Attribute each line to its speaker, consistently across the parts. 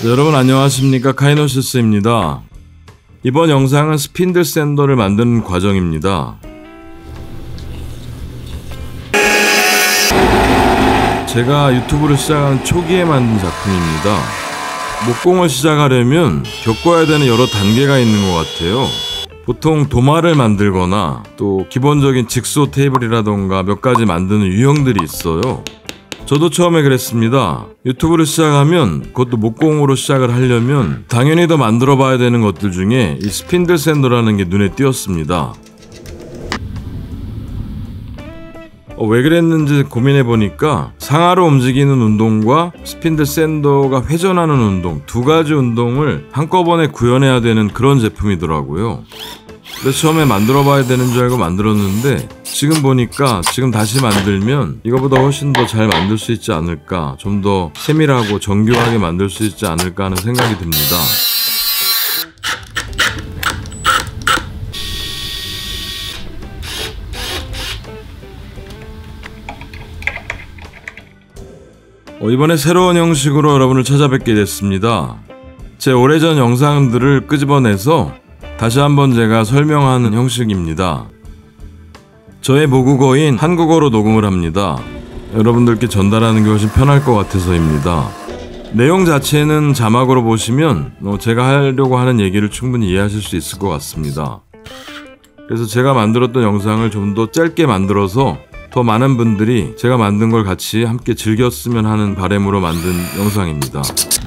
Speaker 1: 여러분 안녕하십니까, 카이노시스입니다. 이번 영상은 스핀들 샌더를 만드는 과정입니다. 제가 유튜브를 시작한 초기에 만든 작품입니다. 목공을 시작하려면 겪어야 되는 여러 단계가 있는 것 같아요. 보통 도마를 만들거나 또 기본적인 직소 테이블이라던가 몇 가지 만드는 유형들이 있어요. 저도 처음에 그랬습니다. 유튜브를 시작하면, 그것도 목공으로 시작을 하려면 당연히 더 만들어 봐야 되는 것들 중에 이 스핀들 샌더라는 게 눈에 띄었습니다. 왜 그랬는지 고민해 보니까 상하로 움직이는 운동과 스핀들 샌더가 회전하는 운동, 두 가지 운동을 한꺼번에 구현해야 되는 그런 제품이더라고요. 그래서 처음에 만들어 봐야 되는 줄 알고 만들었는데, 지금 보니까 지금 다시 만들면 이거보다 훨씬 더 잘 만들 수 있지 않을까, 좀 더 세밀하고 정교하게 만들 수 있지 않을까 하는 생각이 듭니다. 이번에 새로운 형식으로 여러분을 찾아뵙게 됐습니다. 제 오래전 영상들을 끄집어내서 다시 한번 제가 설명하는 형식입니다. 저의 모국어인 한국어로 녹음을 합니다. 여러분들께 전달하는 게 훨씬 편할 것 같아서입니다. 내용 자체는 자막으로 보시면 제가 하려고 하는 얘기를 충분히 이해하실 수 있을 것 같습니다. 그래서 제가 만들었던 영상을 좀 더 짧게 만들어서 더 많은 분들이 제가 만든 걸 같이 함께 즐겼으면 하는 바람으로 만든 영상입니다.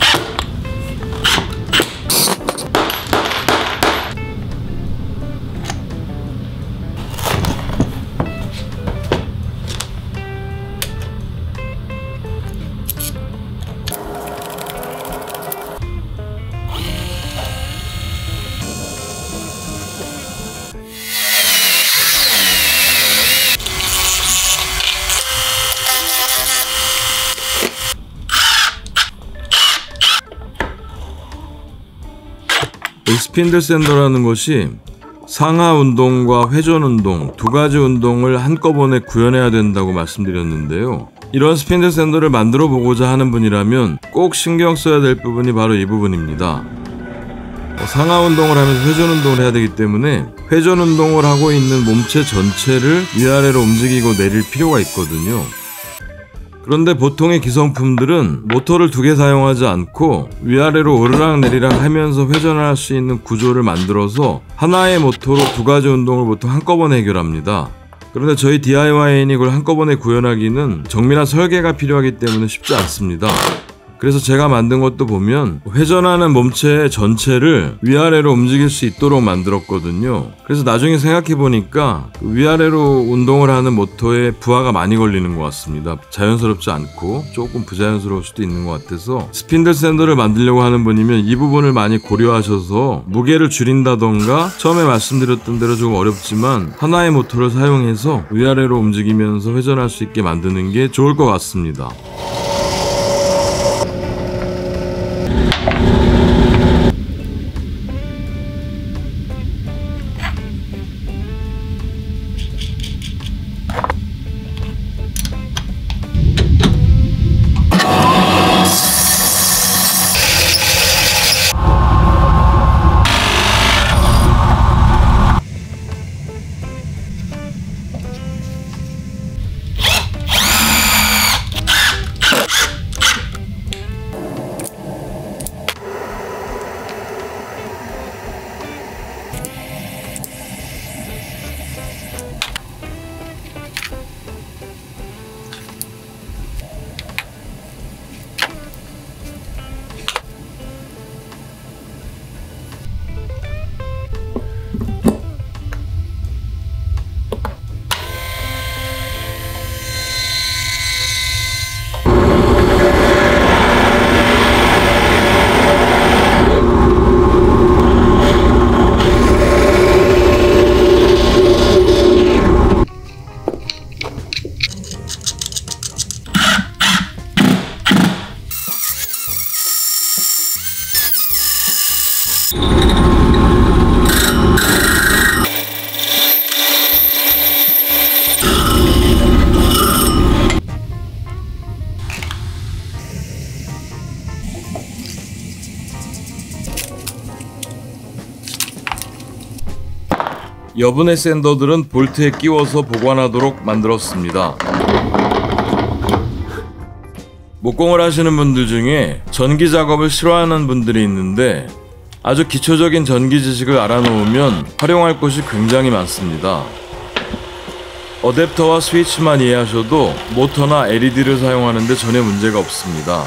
Speaker 1: 이 스핀들 샌더라는 것이 상하 운동과 회전 운동, 두 가지 운동을 한꺼번에 구현해야 된다고 말씀드렸는데요. 이런 스핀들 샌더를 만들어 보고자 하는 분이라면 꼭 신경 써야 될 부분이 바로 이 부분입니다. 상하 운동을 하면서 회전 운동을 해야 되기 때문에 회전 운동을 하고 있는 몸체 전체를 위아래로 움직이고 내릴 필요가 있거든요. 그런데 보통의 기성품들은 모터를 두 개 사용하지 않고 위아래로 오르락 내리락 하면서 회전할 수 있는 구조를 만들어서 하나의 모터로 두 가지 운동을 보통 한꺼번에 해결합니다. 그런데 저희 DIY인이 이걸 한꺼번에 구현하기는 정밀한 설계가 필요하기 때문에 쉽지 않습니다. 그래서 제가 만든 것도 보면 회전하는 몸체 전체를 위아래로 움직일 수 있도록 만들었거든요. 그래서 나중에 생각해보니까 위아래로 운동을 하는 모터에 부하가 많이 걸리는 것 같습니다. 자연스럽지 않고 조금 부자연스러울 수도 있는 것 같아서 스핀들 샌더를 만들려고 하는 분이면 이 부분을 많이 고려하셔서 무게를 줄인다던가, 처음에 말씀드렸던 대로 조금 어렵지만 하나의 모터를 사용해서 위아래로 움직이면서 회전할 수 있게 만드는 게 좋을 것 같습니다. 여분의 샌더들은 볼트에 끼워서 보관하도록 만들었습니다. 목공을 하시는 분들 중에 전기 작업을 싫어하는 분들이 있는데 아주 기초적인 전기 지식을 알아놓으면 활용할 곳이 굉장히 많습니다. 어댑터와 스위치만 이해하셔도 모터나 LED를 사용하는데 전혀 문제가 없습니다.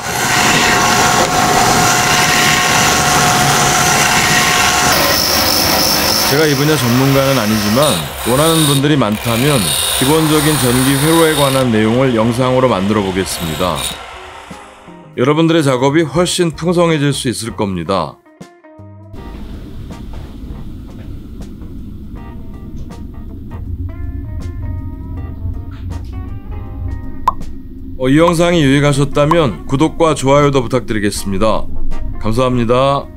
Speaker 1: 제가 이 분야 전문가는 아니지만 원하는 분들이 많다면 기본적인 전기 회로에 관한 내용을 영상으로 만들어 보겠습니다. 여러분들의 작업이 훨씬 풍성해질 수 있을 겁니다. 이 영상이 유익하셨다면 구독과 좋아요도 부탁드리겠습니다. 감사합니다.